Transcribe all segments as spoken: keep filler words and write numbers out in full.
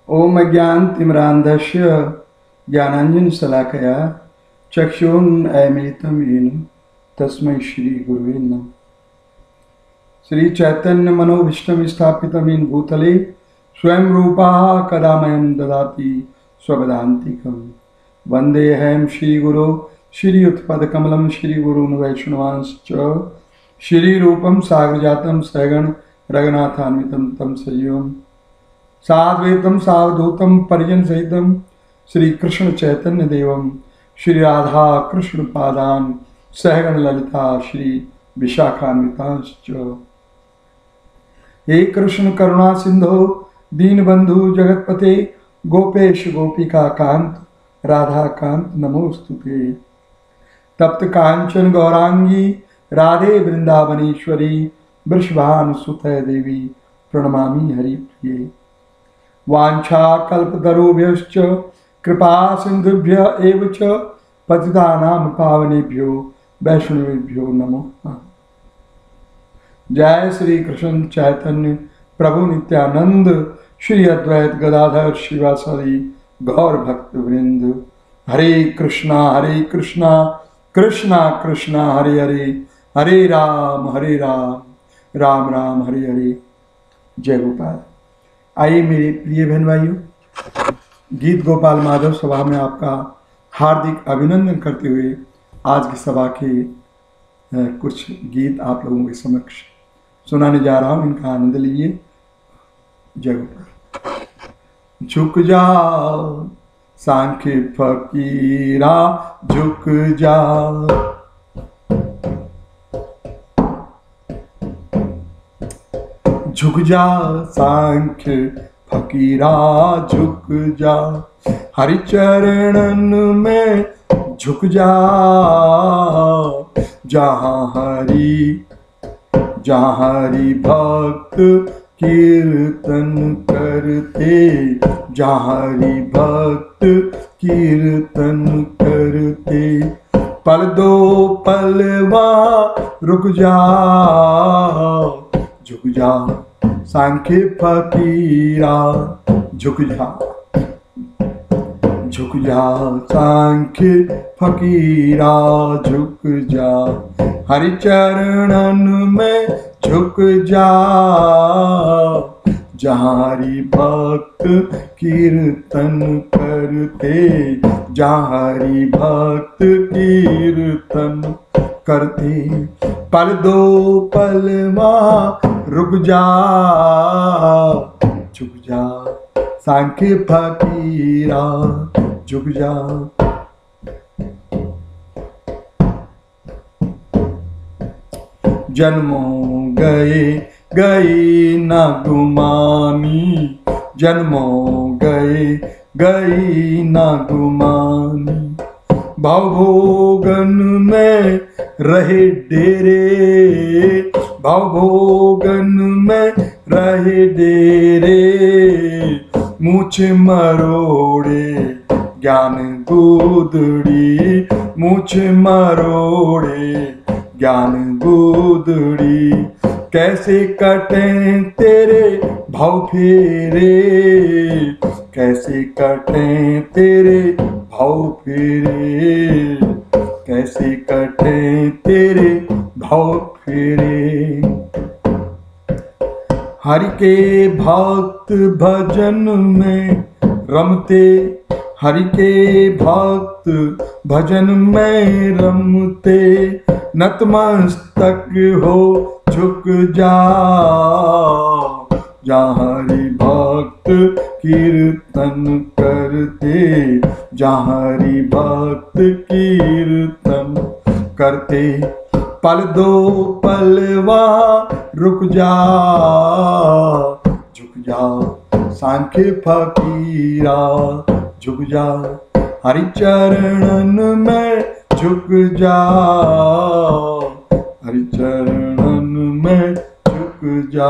ओम अज्ञानतिमिरान्धस्य ज्ञानाञ्जनशलाकया चक्षुरुन्मीलितं येन तस्मै श्री गुरुवे नमः। श्री चैतन्य मनोभीष्टं स्थापितं येन भूतले स्वयं रूपः कदामयं ददाति स्वपदान्तिकं। वन्देऽहं श्रीगुरो श्रीयुतपदकमलं श्रीगुरून् वैष्णवांश्च श्रीरूपं साग्रजातं सहगण रघुनाथान्वितं तं सजीवम् साद्वैतं सावधूतं परिजन सहितं श्री कृष्ण चैतन्य देवं श्री राधा कृष्ण पादान सहगण ललिता श्री विशाखान्वितांश्च। हे कृष्ण करुणा सिंधो दीनबंधु जगतपते गोपेश गोपिका कांत राधा कांत नमोस्तुते। तप्त कांचन गौरांगी राधे वृंदावनेश्वरी वृषभानुसुते देवी प्रणमामि हरिप्रिये। वाञ्छा कल्पतरुभ्यश्च कृपा सिन्धुभ्य एव च पतितानां पावनेभ्यो वैष्णवेभ्यो नमो नमः। जय श्री कृष्ण चैतन्य प्रभु नित्यानंद श्री अद्वैत गदाधर शिवासादि गौर भक्त वृंद। हरे कृष्णा हरे कृष्णा कृष्णा कृष्णा हरे हरे हरे राम हरे राम राम राम हरे हरे। जय गोपाल। आइए मेरे प्रिय बहन भाइयों, गीत गोपाल माधव सभा में आपका हार्दिक अभिनंदन करते हुए आज की सभा के कुछ गीत आप लोगों के समक्ष सुनाने जा रहा हूं। इनका आनंद लीजिए। जय गोपाल। झुक जा सांख्य फकीरा झुक जा, झुक जा सांख्य फकीरा झुक जा, हरि चरणन में झुक जा। जहाँ हरि जहाँ हरि भक्त कीर्तन करते, जहाँ हरि भक्त कीर्तन करते, पल दो पलवा रुक जा। झुक जा सांख्य फकीरा झुक जा, झुक जा सांख्य फकीरा झुक जा, हरि चरणन में झुक जा। जहाँ हरि भक्त कीर्तन करते, जहाँ हरि भक्त कीर्तन करते, पल दो पलवा रुक जा। झुक जा सांख्य फकीरा झुक जा। जन्मों गए गई न गुमानी, जन्मों गए गई न गुमानी, भवभोगन में रहे डेरे, भवभोगन में रहे डेरे, मूछ मरोड़े ज्ञान गुदड़ी, मूछ मरोड़े ज्ञान गुदड़ी, कैसे कटें तेरे भव फेरे, कैसे कटें तेरे भव फेरे, कैसे कटें तेरे भव फेरे। हरि के भक्त भजन में रमते, हरि के भक्त भजन में रमते, नतमस्तक हो झुक जा। जहाँ हरि भक्त कीर्तन करते, जहाँ हरि भक्त कीर्तन करते, पल दो पलवा रुक जा। झुक जा सांख्य फकीरा झुक जा, हरि चरणन में झुक जा। हरि चरणन में झुक जा,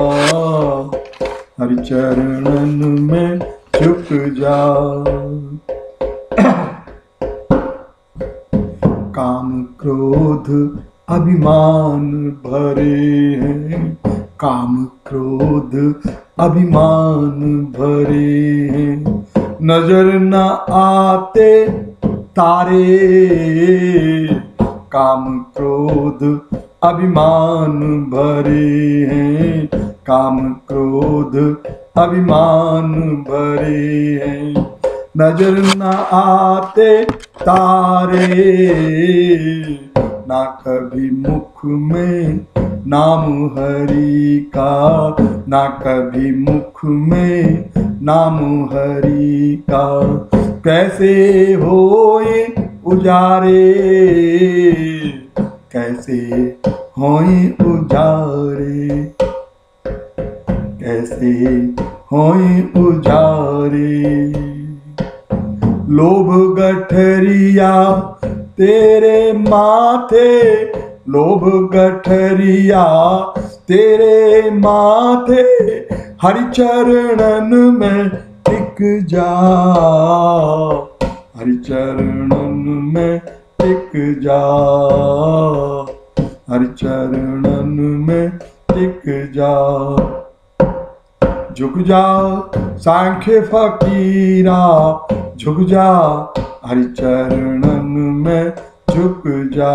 हरि चरणन में झुक जा। काम क्रोध अभिमान भरे हैं, काम क्रोध अभिमान भरे हैं, नजर न आते तारे, काम क्रोध अभिमान भरे हैं, काम क्रोध अभिमान भरे हैं, नजर न आते तारे, ना कभी मुख में नाम हरि का, ना कभी मुख में नाम हरि का, कैसे होए उजारे, कैसे होए उजारे, कैसे होए उजारे, लोभ गठरिया तेरे माथे, लोभ गठरिया तेरे माथे, हरि चरणन में टिक जा, हरि चरणन में टिक जा, हरि चरणन में टिक जा, झुक जा सांख्य फकीरा, झुक जा हरि चरणन में झुक जा,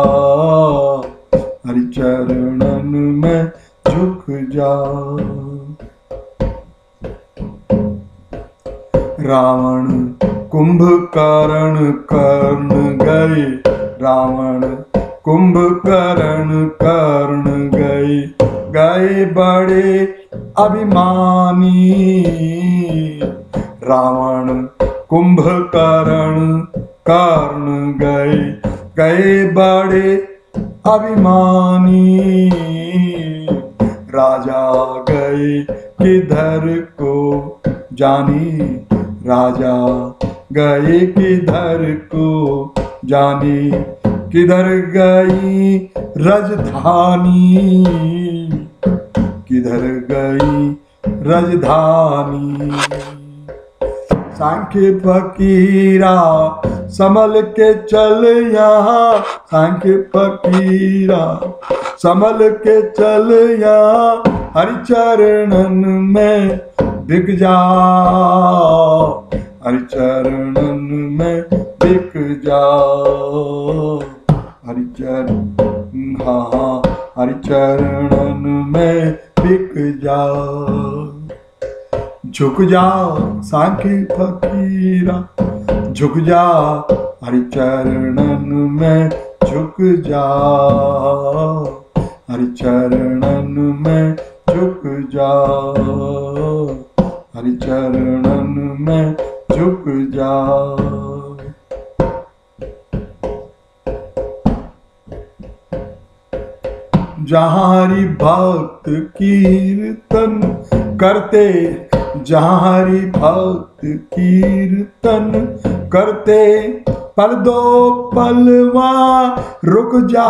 हरि चरणन में झुक जा। रावण कुंभकर्ण कर्ण गए, रावण कुंभकर्ण कर्ण गए, गए बड़े अभिमानी, रावण कुंभकर्ण कर्ण गए, गए बड़े अभिमानी, राजा गए किधर को जानी, राजा गए किधर को जानी, किधर गई राजधानी, किधर गई राजधानी। सांख्य फकीरा संभल के चल यहाँ, सांख्य फकीरा संभल के चल यहाँ, हरि चरणन में बिक जा, हरि चरणन में बिक जा, हरि चरण हाँ हरि चरणन में बिक जा। झुक जा सांख्य फकीरा, झुक जा हरि चरणन में झुक जा, हरि चरणन में झुक जा, हरि चरणन में झुक जा। जहाँ हरि भक्त कीर्तन करते, जहाँ हरि भक्त कीर्तन करते, पल दो पल वहाँ रुक जा,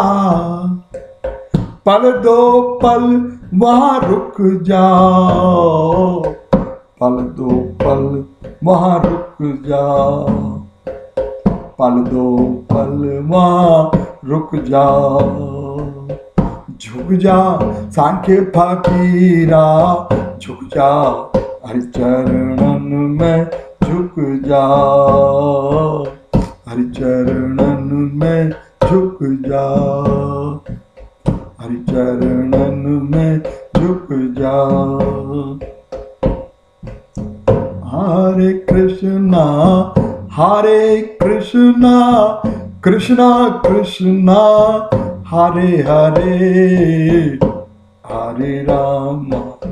पल दो पल वहाँ रुक जाओ, पल दो पल वहाँ रुक जाओ, पल दो पल वहाँ रुक जाओ। झुक जा सांख्य फकीरा, झुक जा हरि चरणन में झुक जा, हरि चरणन में झुक जा, हरि चरणन में झुक जा। हरे कृष्णा हरे कृष्णा कृष्णा कृष्णा हरे हरे, हरे राम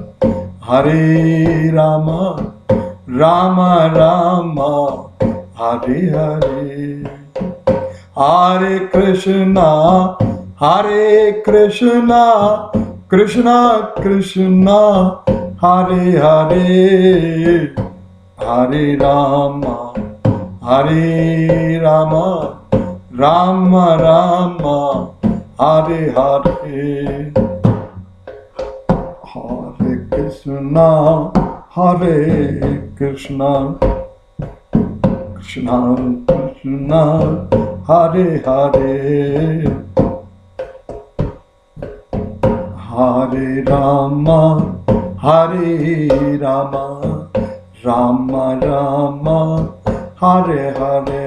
हरे राम राम राम हरे हरे। हरे कृष्णा हरे कृष्णा कृष्णा कृष्णा हरे हरे, हरे राम हरे राम राम राम हरे हरे। हरे कृष्णा हरे कृष्णा कृष्णा कृष्णा हरे हरे, हरे राम हरे रामा राम राम हरे हरे,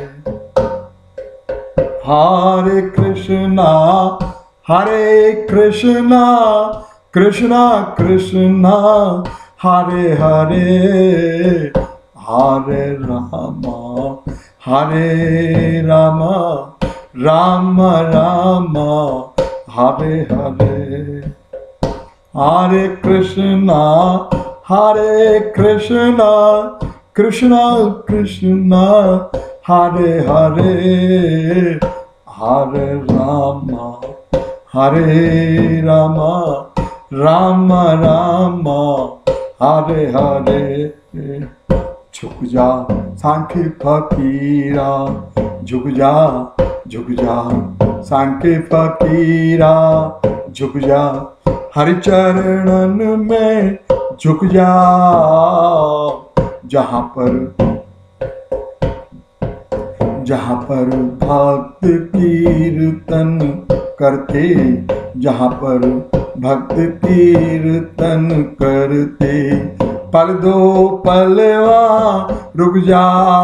हरे कृष्णा हरे कृष्णा कृष्णा कृष्णा हरे हरे, हरे रामा हरे रामा राम राम हरे हरे, हरे कृष्णा हरे कृष्णा कृष्णा कृष्णा हरे हरे, हरे राम हरे राम राम राम हरे हरे। झुक जा सांख्य फकीरा, झुक जा झुक जा सांख्य फकीरा, झुक जा हरि चरणन में झुक जा, जहाँ पर जहाँ पर भक्त कीर्तन करते, जहाँ पर भक्त कीर्तन करते, पल दो पलवा रुक जा,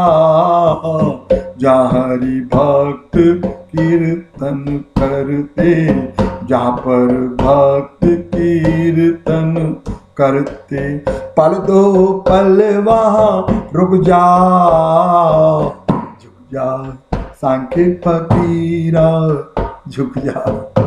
जहाँ हरि भक्त कीर्तन करते, जहाँ पर भक्त कीर्तन करते, पल दो पल वहाँ रुक जा, झुक जा सांख्य फकीरा, झुक जा।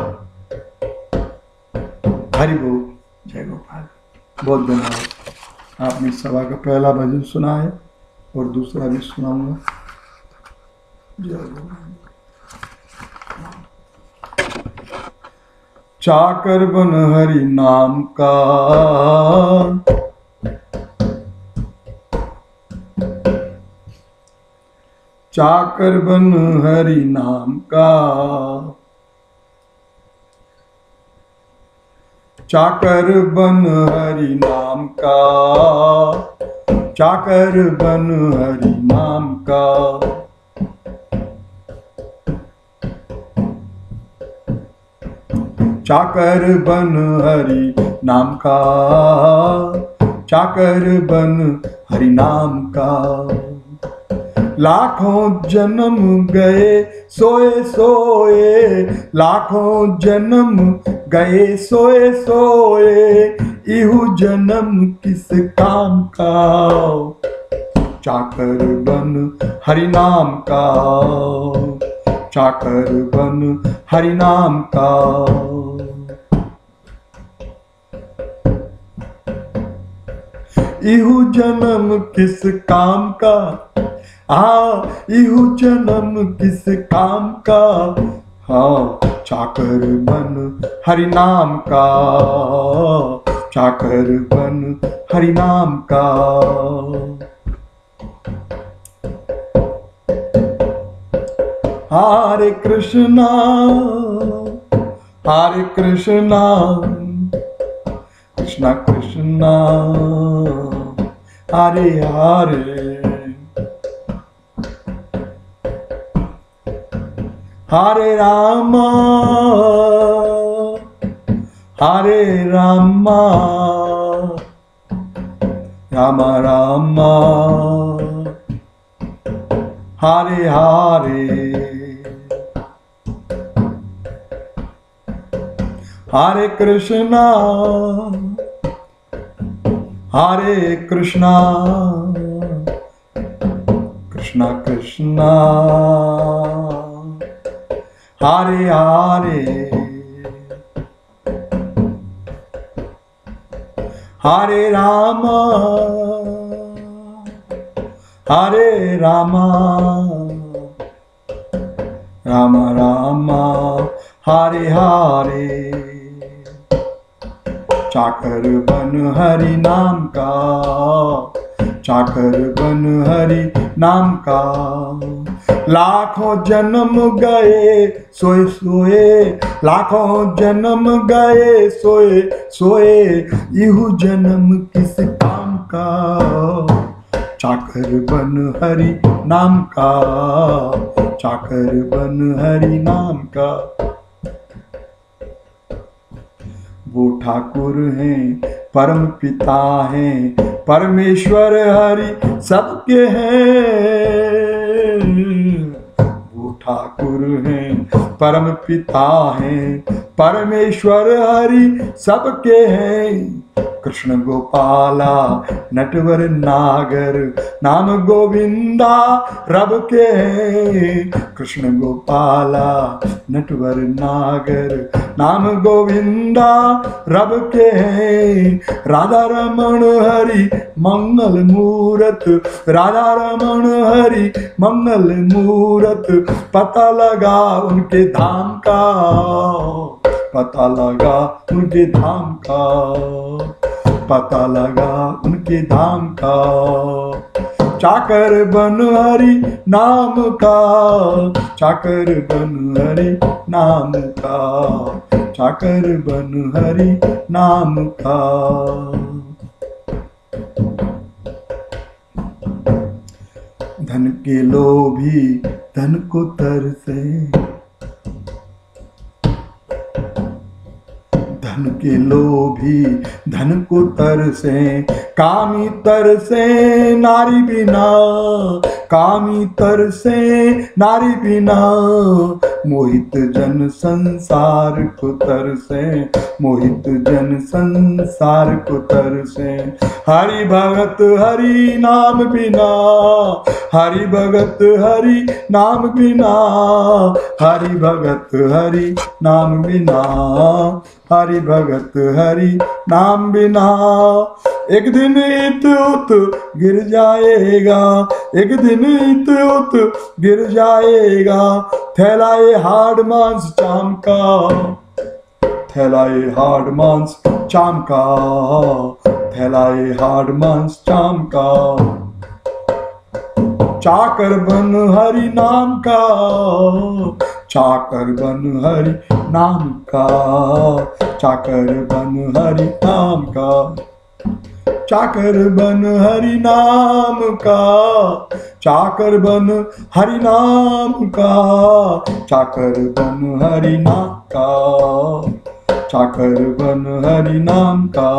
हरि बोल, जय गोपाल। बहुत धन्यवाद। आपने सभा का पहला भजन सुना है और दूसरा भी सुनाऊंगा। जय गोपाल। चाकर बन हरि नाम का, चाकर बन हरि नाम का, चाकर बन हरि नाम का, चाकर बन हरि नाम का, चाकर बन हरि नाम का, चाकर बन हरि नाम का, लाखों जन्म गए सोए सोए, लाखों जन्म गए सोए सोए, इहु जन्म किस काम का, चाकर बन हरि नाम का, चाकर बन हरि नाम का, इहु जन्म किस काम का, हाँ इहु जन्म किस काम का, हाँ चाकर बन हरि नाम का, चाकर बन हरि नाम का। हरे कृष्णा हरे कृष्णा कृष्णा कृष्णा हरे हरे, हरे रामा हरे रामा राम रामा हरे हरे, हरे कृष्णा हरे कृष्णा कृष्णा कृष्णा हरे हरे, हरे रामा हरे रामा राम रामा हरे हरे, चाकर बन हरि नाम का, चाकर बन हरि नाम का, लाखों जन्म गए सोए सोए, लाखों जन्म गए सोए सोए, इहु जन्म किस काम का, चाकर बन हरि नाम का, चाकर बन हरि नाम का। वो ठाकुर हैं परम पिता हैं, परमेश्वर हरि सबके हैं। वो ठाकुर हैं, परम पिता हैं, परमेश्वर हरि सबके हैं। कृष्ण गोपाला नटवर नागर, नाम गोविंदा रब के हैं। कृष्ण गोपाला नटवर नागर, नाम गोविंदा रब के हैं। राधा रमण हरि मंगल मूरत, राधा रमण हरि मंगल मूरत। पता लगा उनके धाम का, पता लगा उनके धाम का, पता लगा उनके धाम का। चाकर बन हरि नाम का, चाकर बन हरि नाम का, चाकर बन हरि नाम का। धन के लोभी धन को तरसे, धन के लोभी धन को तरसे। कामी तरसे नारी बिना, कामी तरसे नारी बिना। मोहित जन संसार को तरसे, मोहित जन संसार को तरसे। हरि भगत हरि नाम बिना, हरि भगत हरि नाम बिना, हरि भगत हरि नाम बिना, हरि भगत हरि नाम बिना। एक दिन इत उत गिर जाएगा, एक दिन इत उत गिर जाएगा। थैलाए हाड़ मांस चाम का, थैलाए हाड़ मांस चाम का, थैलाए हाड़ मांस चाम का। चाकर बन हरि नाम का, चाकर बन हरि नाम का, चाकर बन हरि नाम का। चाकर बन हरि नाम का, चाकर बन हरि नाम का, चाकर बन हरि नाम का, चाकर बन हरि नाम का।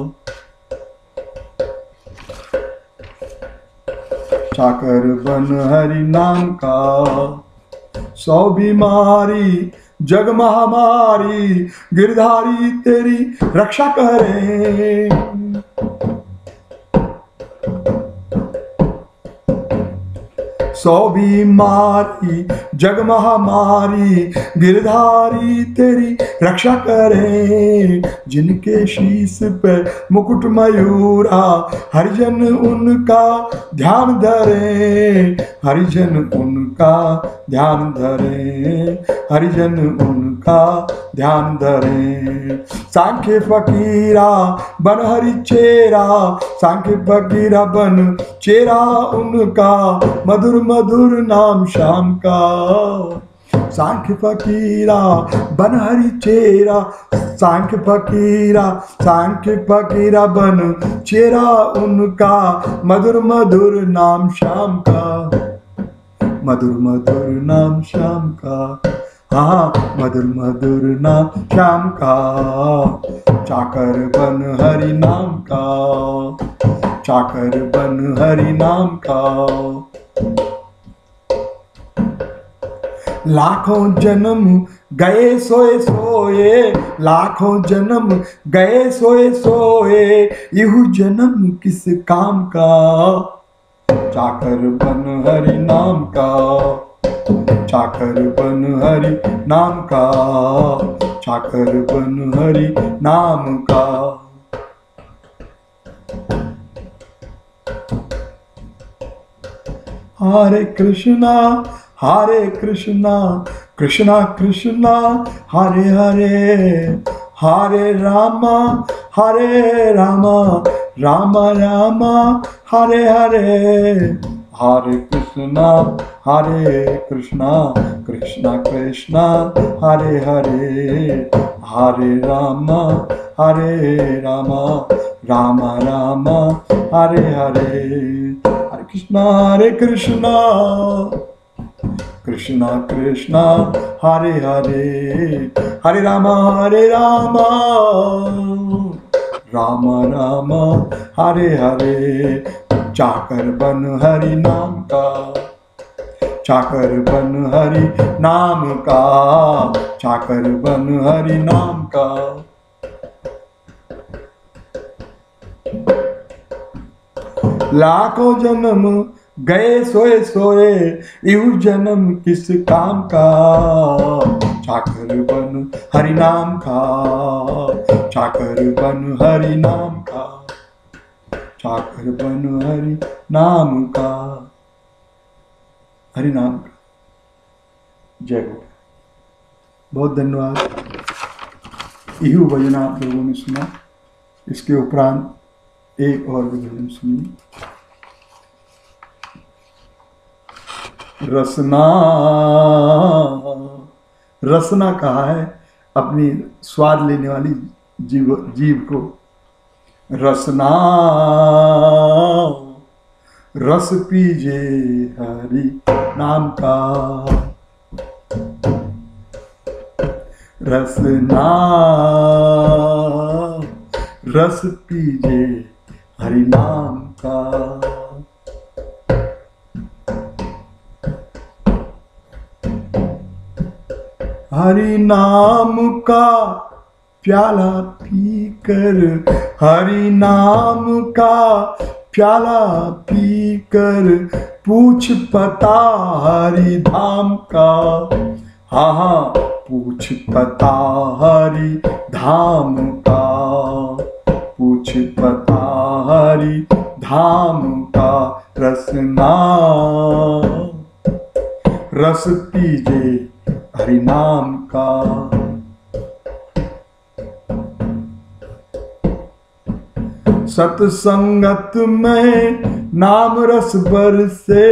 चाकर बन हरि नाम का। सौ बीमारी जग महामारी, गिरधारी तेरी रक्षा करे। सौ बीमारी जग महामारी, गिरधारी तेरी रक्षा करे। जिनके शीश पे मुकुट मयूरा, हरिजन उनका ध्यान धरे, हरिजन उनका ध्यान धरे, हरिजन उनका ध्यान धरे। सांख्य फकीरा बन हरि चेरा, सांख्य फकीरा बन चेरा उनका। मधुर मधुर नाम श्याम का। सांख्य फकीरा बन हरि चेरा, सांख्य फकीरा, सांख्य फकीरा बन चेरा उनका। मधुर मधुर नाम श्याम का, मधुर मधुर नाम श्याम का। हाँ मधुर मधुर नाम श्याम का। चाकर बन हरि नाम का, चाकर बन हरि नाम का। लाखों जन्म गए सोए सोए, लाखों जन्म गए सोए सोए। यहू जन्म किस काम का। चाकर बन हरि नाम का, चाकर बन हरि नाम का, चाकर बन हरि नाम का। हरे कृष्णा हरे कृष्णा, कृष्णा कृष्णा हरे हरे। हरे रामा हरे रामा, रामा रामा हरे हरे। हरे कृष्णा हरे कृष्णा, कृष्णा कृष्णा हरे हरे। हरे रामा हरे रामा, रामा रामा हरे हरे। हरे कृष्णा हरे कृष्णा, कृष्णा कृष्णा हरे हरे। हरे रामा हरे रामा, राम राम हरे हरे। चाकर बन हरि नाम का, चाकर बन हरि नाम का, चाकर बन हरि नाम का। लाखों जन्म गए सोए सोए, यू जन्म किस काम का। चाकर बन हरि नाम का, चाकर बन हरि नाम का, चाकर बन हरि नाम का, हरि नाम का। जय गोपाल। बहुत धन्यवाद। यही भजन आप लोगों ने सुना। इसके उपरांत एक और भी भजन सुनिए। रसना, रसना कहा है अपनी स्वाद लेने वाली जीव जीव को। रसना रस पीजे हरि नाम का, रसना रस पीजे हरि नाम का। हरि नाम का प्याला पीकर, हरि नाम का प्याला पीकर, पूछ पता हरि धाम का। हाँ हाँ पूछ पता हरि धाम का, पूछ पता हरि धाम का। रसना रस पीजे हरि नाम का। सत्संगत में नाम रस बरसे,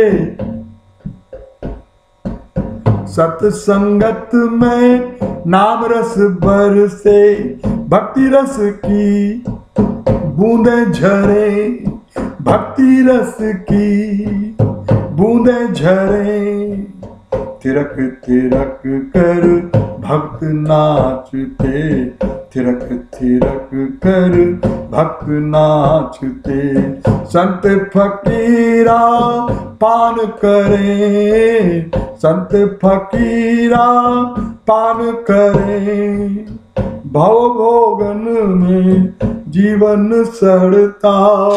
सत्संगत में नाम रस बरसे, भक्ति रस की बूंदे झरे, भक्ति रस की बूंदे झरे। थिरक थिरक कर भक्त नाचते, थिरक थिरक कर भक्त नाचते। संत फकीरा पान करे, संत फकीरा पान करे। भव भोगन में जीवन सड़ता,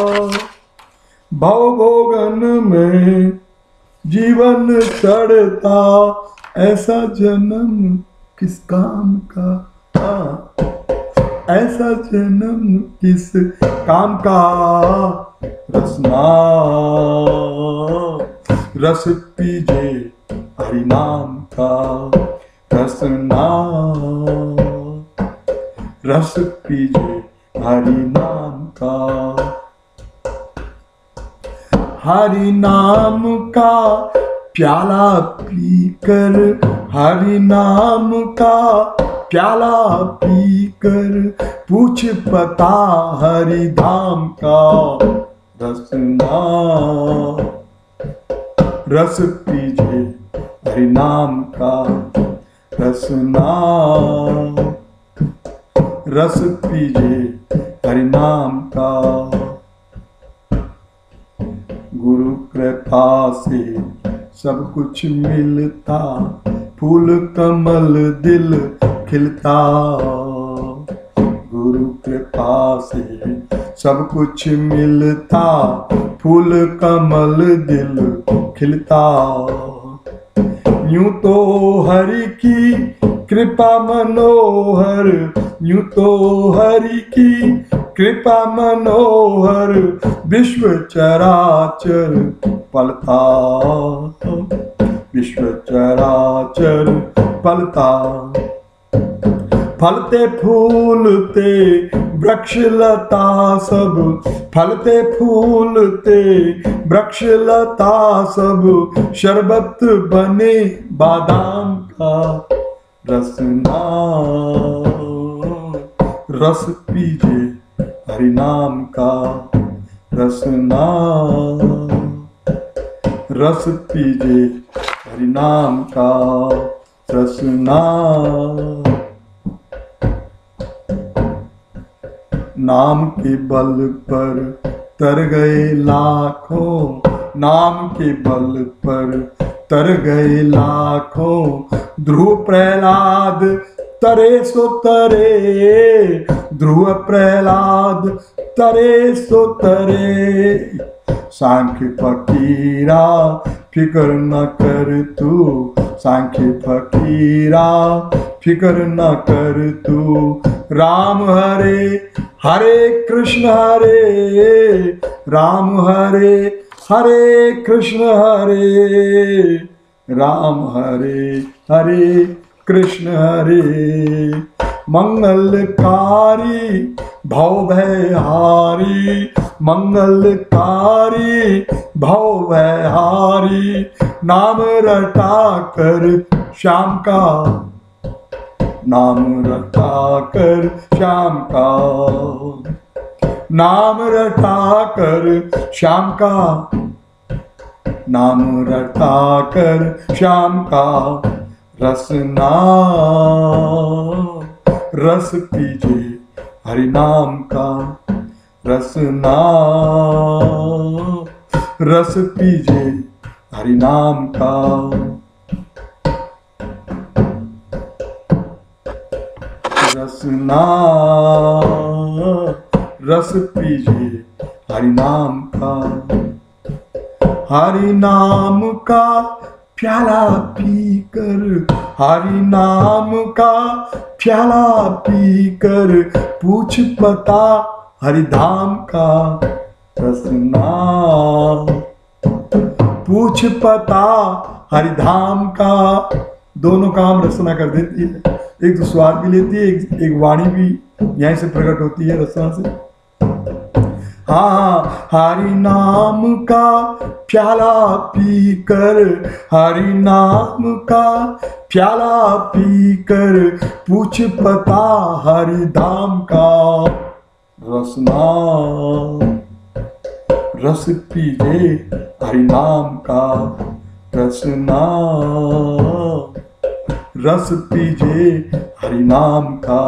भव भोगन में जीवन सड़ता। ऐसा जन्म किस काम का, ऐसा जन्म किस काम का। रसना रस पीजे हरि नाम का, रसना रस पीजे हरि नाम का। हरि नाम का प्याला पीकर, हरि नाम का प्याला पीकर, पूछ पता हरि धाम का। रसना रस पीजे हरि नाम का, रसना रस पीजे हरि नाम का। गुरु कृपा से सब कुछ मिलता, फूल कमल दिल खिलता। गुरु कृपा से सब कुछ मिलता, फूल कमल दिल खिलता। यूं तो हरि की कृपा मनोहर, यूं तो हरि की कृपा मनोहर, विश्व चराचर पलता, विश्व चराचर पलता। फलते फूलते वृक्ष लता सब, फलते फूलते वृक्ष लता सब, शरबत बने बादाम का। रसना रस पीजे हरि नाम का, रसना रस पीजे हरि नाम का। रसना नाम के बल पर तर गए लाखों, नाम के बल पर तर गए लाखों। ध्रुव प्रहलाद तरे सो तरे, ध्रुव प्रहलाद तरे सो तरे। सांख्य फकीरा फिकर न कर तू, सांख्य फकीरा फिकर न कर तू। राम हरे हरे कृष्ण हरे, राम हरे हरे कृष्ण हरे, राम हरे हरे कृष्ण हरे। मंगलकारी भव भयहारी, मंगलकारी भव भयहारी। नाम रटा कर श्याम का, नाम रटा कर श्याम का, नाम रटा कर श्याम का, नाम रटा कर श्याम का। रसना रस पीजे हरि नाम का, रसना रस पीजे हरि नाम का। रसना रस पीजे हरि नाम का, हरि नाम का प्याला पीकर, हरि नाम का प्याला पीकर। पूछ पता हरि धाम का, रसना पूछ पता हरि धाम का। दोनों काम रसना कर देती है, एक तो स्वाद भी लेती है, एक, एक वाणी भी यहीं से प्रकट होती है रसना से। हाँ, हरि नाम का प्याला पीकर, हरि नाम का प्याला पीकर। पूछ पता हरि धाम का, रसना रस पीजे हरि नाम का, रसना रस पीजे हरि नाम का।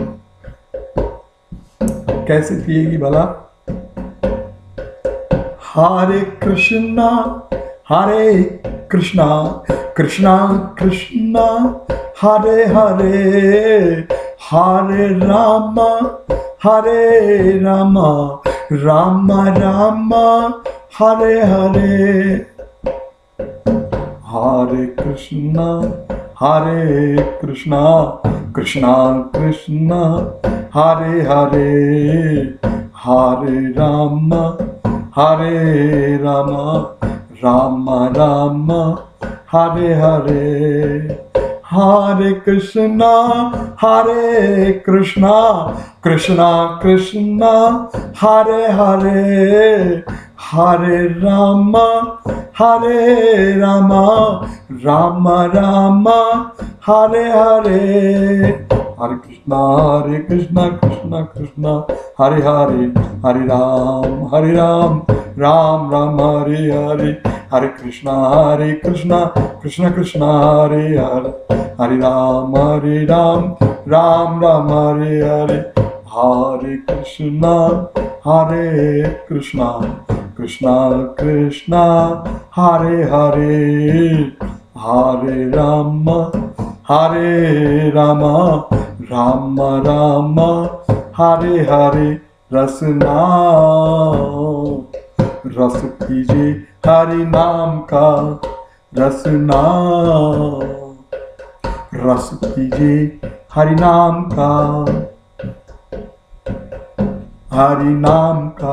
कैसे पिएगी भला? हरे कृष्णा हरे कृष्णा, कृष्णा कृष्णा हरे हरे, हरे रामा हरे रामा, राम राम हरे हरे। हरे कृष्णा हरे कृष्णा, कृष्णा कृष्णा हरे हरे, हरे राम हरे राम, राम राम हरे हरे। हरे कृष्णा हरे कृष्णा, कृष्णा कृष्णा हरे हरे, हरे राम हरे राम, राम राम हरे हरे। हरे कृष्णा हरे कृष्णा, कृष्णा कृष्णा हरे हरे, हरे राम हरे राम, राम राम हरे हरे। हरे कृष्णा हरे कृष्णा, कृष्णा कृष्णा हरे हरे, हरे राम हरे राम, राम राम हरे हरे। हरे कृष्णा हरे कृष्णा, कृष्णा कृष्णा हरे हरे, हरे राम हरे राम, राम राम हरे हरे। रसना रस पीजे हरि नाम का, रसना रस पीजे हरि नाम का, हरि नाम का,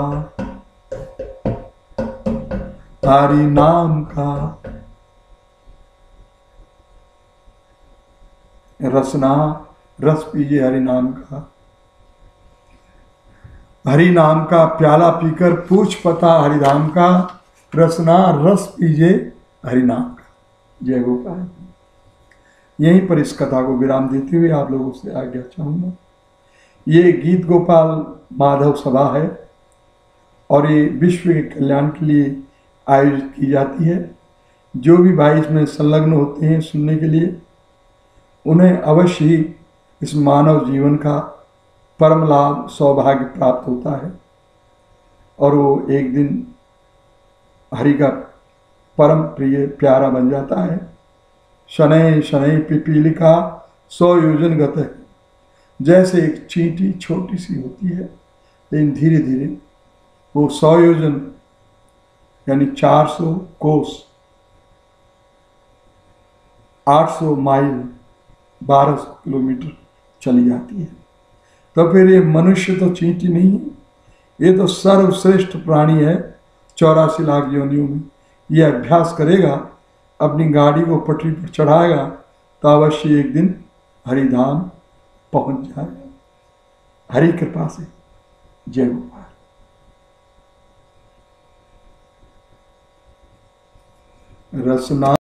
हरि नाम का। रसना रस पीजे हरि नाम का, हरि नाम का प्याला पीकर पूछ पता हरिधाम का। रसना रस पीजे हरि नाम का। जय गोपाल। यहीं पर इस कथा को विराम देते हुए आप लोगों से आज्ञा चाहूँगा। ये गीत गोपाल माधव सभा है और ये विश्व के कल्याण के लिए आयोजित की जाती है। जो भी भाई इसमें संलग्न होते हैं सुनने के लिए, उन्हें अवश्य ही इस मानव जीवन का परम लाभ सौभाग्य प्राप्त होता है और वो एक दिन हरि का परम प्रिय प्यारा बन जाता है। शनै शनै पिपीलिका सौ योजन गत है। जैसे एक चींटी छोटी सी होती है, लेकिन धीरे धीरे वो सौ योजन यानी चार सौ कोस, आठ सौ माइल, बारह सौ किलोमीटर चली जाती है। तो फिर ये मनुष्य तो चींटी नहीं है, ये तो सर्वश्रेष्ठ प्राणी है। चौरासी लाख योनियों में ये अभ्यास करेगा, अपनी गाड़ी को पटरी पर चढ़ाएगा तो अवश्य एक दिन हरिधाम पहुंच जाएगा। हरि कृपा से। जय गोपाल। रसना